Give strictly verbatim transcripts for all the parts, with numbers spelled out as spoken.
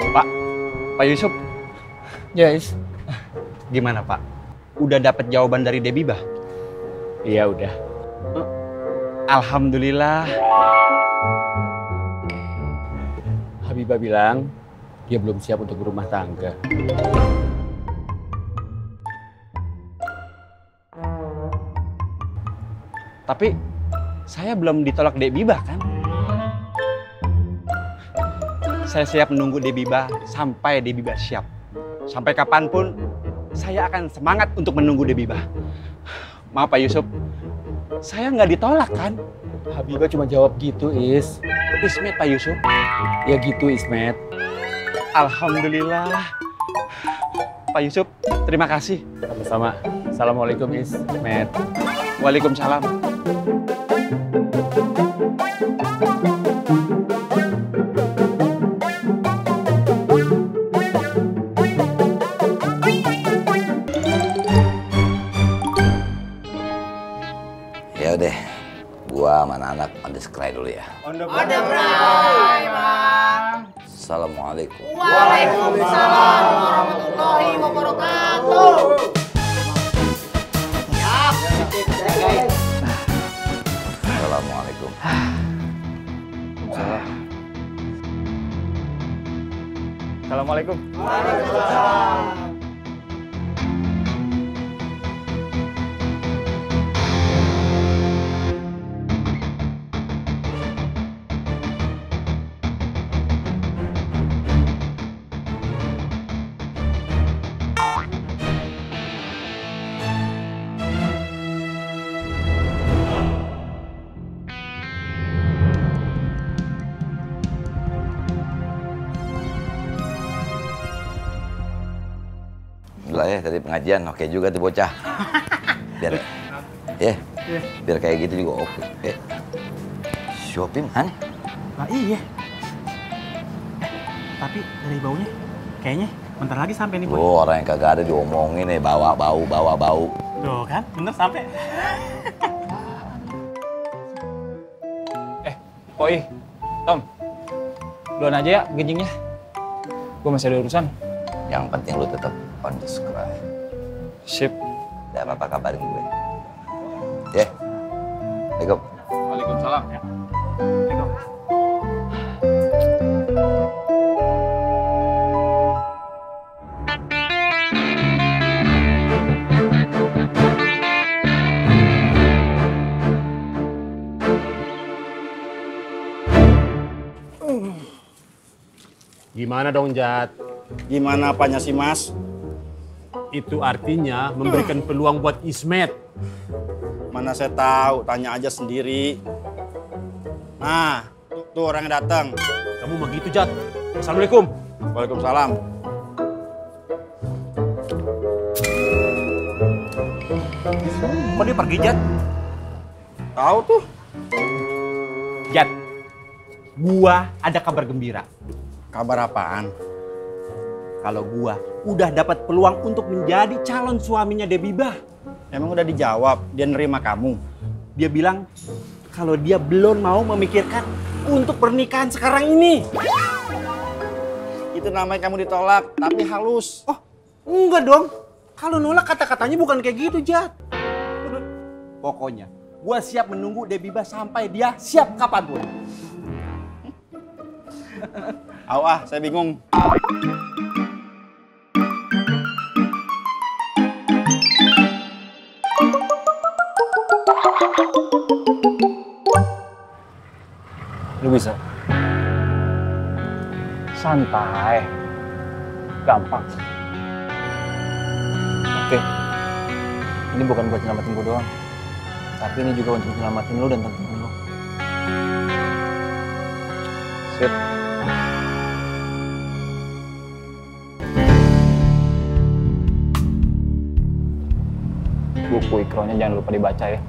Pak, Pak Yusuf. Yes. Gimana Pak? Udah dapat jawaban dari Debibah? Iya udah. Alhamdulillah. Habibah bilang dia belum siap untuk berumah tangga. Tapi saya belum ditolak Debibah kan? Saya siap menunggu Debibah sampai Debibah siap. Sampai kapanpun saya akan semangat untuk menunggu Debibah. Maaf Pak Yusuf, saya nggak ditolak kan? Habibah cuma jawab gitu, Is. Ismet Pak Yusuf. Ya gitu, Ismet. Alhamdulillah. Pak Yusuf, terima kasih. Sama-sama. Assalamualaikum, Ismet. Waalaikumsalam. Ya udah, gua sama anak on the scry dulu ya. On the scry, Bang. Assalamualaikum. Waalaikumsalam warahmatullahi wabarakatuh. Siap. Assalamualaikum. Assalamualaikum. Waalaikumsalam. Lah ya tadi pengajian oke juga tuh bocah. Biar ya, biar kayak gitu juga oke. Eh. Shopee mana? Nah iya. Eh, tapi dari baunya kayaknya bentar lagi sampai nih, Boy. Oh, orang yang kagak ada diomongin nih, bawa bau, bawa bau. Tuh kan, bener sampai. Eh, Poi, Tom, duluan aja ya genjingnya. Gue masih ada urusan. Yang penting lu tetap on the scry. Sip. Udah apa-apa kabarin gue. Ya. Assalamualaikum. Waalaikumsalam. Ya. Gimana dong, Jat? Gimana apanya sih, Mas? Itu artinya memberikan peluang buat Ismet. Mana saya tahu, tanya aja sendiri. Nah, tuh orang yang datang. Kamu mah gitu, Jat. Assalamualaikum. Waalaikumsalam. Kok dia pergi, Jat? Tahu tuh. Jat, gua ada kabar gembira. Kabar apaan? Kalau gua udah dapat peluang untuk menjadi calon suaminya Debibah. Emang udah dijawab, dia nerima kamu? Dia bilang kalau dia belum mau memikirkan untuk pernikahan sekarang ini. Itu namanya kamu ditolak, tapi halus. Oh, enggak dong. Kalau nolak kata-katanya bukan kayak gitu, Jat. Pokoknya, gua siap menunggu Debibah sampai dia siap kapanpun. Aw ah, saya bingung. Lu bisa? Santai. Gampang. Oke. Ini bukan buat nyelamatin gue doang. Tapi ini juga untuk nyelamatin lu dan temen lu. Sip. Buku ikronya jangan lupa dibaca ya.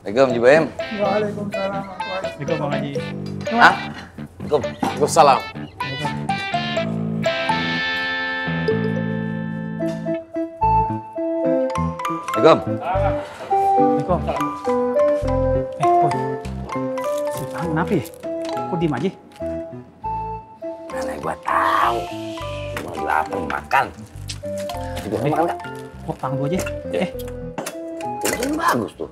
Assalamualaikum, Ji Boim. Waalaikumsalam. Assalamualaikum Bang Haji. Hah? Assalamualaikum. Waalaikumsalam. Assalamualaikum. Assalamualaikum. Eh, Boy. Sultan kenapa ya? Kok diem aja? Mana gua tahu. Gua lagi lapar makan. Masih bisa makan nggak? Kok tangguh aja? Eh, Ini bagus tuh.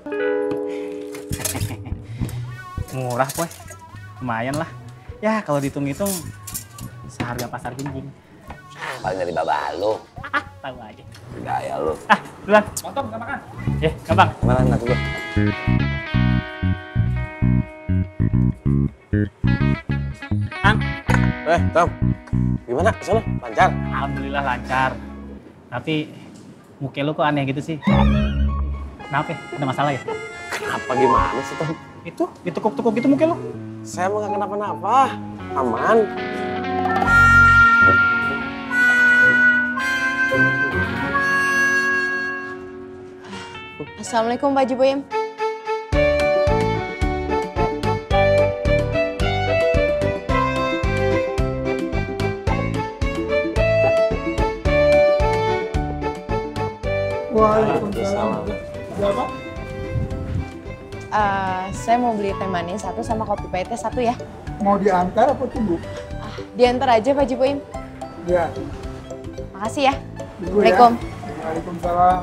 murah Boy. Lumayan lah. Ya kalau dihitung-hitung seharga pasar Genjing. Paling dari babah lu. Ah, tahu aja. Gaya lu. Ah, duluan. Mantap, nggak makan. Ya, gampang. Gimana enak gua? Ang, Eh, Tom. Gimana ke sana? Lancar? alhamdulillah lancar. Tapi muka lu kok aneh gitu sih? Kenapa? Ada masalah ya? Kenapa gimana sih, Tom? Itu, ditekuk-tekuk gitu muka lu. Saya mah gak kenapa-napa. Aman. Assalamualaikum Pak Haji Boim. Waalaikumsalam. Berapa? Uh, saya mau beli teh manis satu sama kopi pahitnya satu ya. Mau diantar apa tunggu? Ah, diantar aja Pak Haji Boim. Ya. Makasih ya. Tunggu ya. Assalamualaikum. Waalaikumsalam.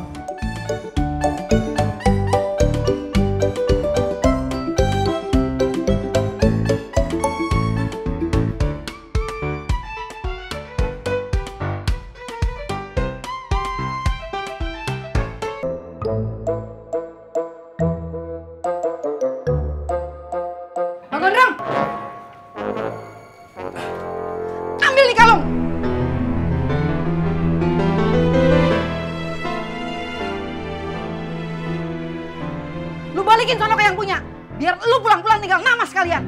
Bang Gondrong! Ambil nih kalung! Lu balikin sono ke yang punya. Biar lu pulang-pulang tinggal nama sekalian.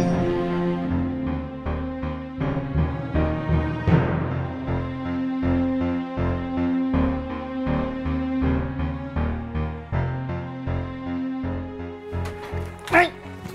Hei!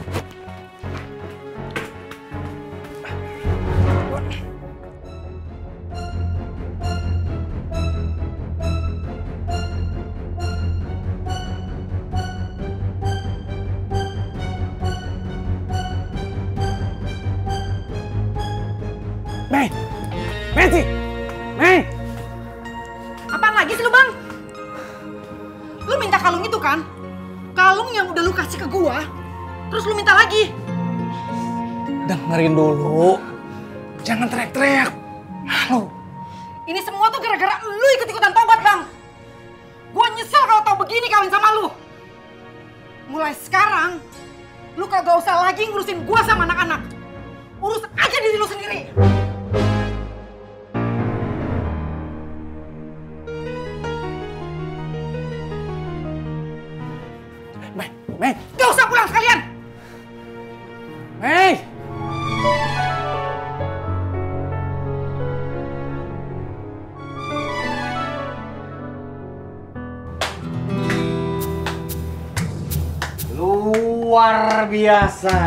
Mei! Messi! Mei! Apaan lagi sih lu, Bang? Lu minta kalung itu kan? Kalung yang udah lu kasih ke gua, terus lu minta lagi. Dengerin dulu. Jangan teriak-teriak. Halo. Ini semua tuh gara-gara lu ikut-ikutan tobat, Bang. Gua nyesel kalau tau begini kawin sama lu. Mulai sekarang, lu kagak usah lagi ngurusin gua sama anak-anak. Urus aja diri lu sendiri. Mei, Mei, Gak usah pulang sekalian. Mei. Luar biasa.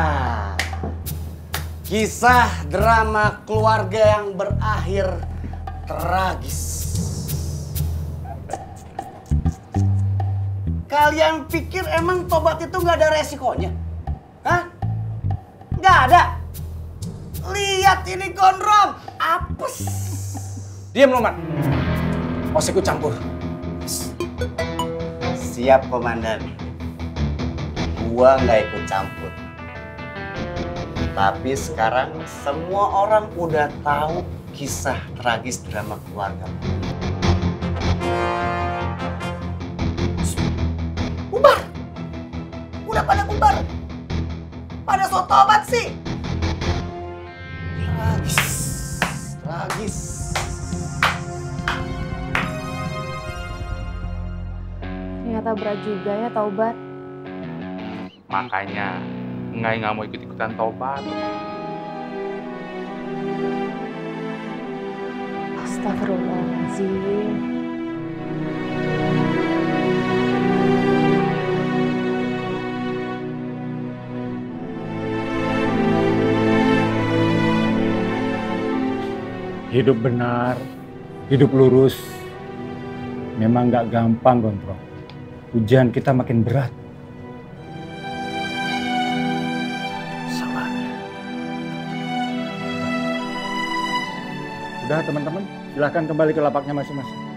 Kisah drama keluarga yang berakhir tragis. Kalian pikir emang tobat itu nggak ada resikonya? Hah? Nggak ada. Lihat ini gondrong, apes. Diam lu, Man. Mau ikut campur. Siap, Komandan. Gua nggak ikut campur. Tapi sekarang semua orang udah tahu kisah tragis drama keluarga. Bubar! Udah pada bubar. Pada so tobat sih. Tragis. Tragis. Ternyata berat juga ya taubat. Makanya Ngai nggak mau ikut-ikutan tobat. Astagfirullahaladzim. hidup benar, hidup lurus, memang nggak gampang, Gondrong. Ujian kita makin berat. Sabar. Udah teman-teman, silahkan kembali ke lapaknya masing-masing.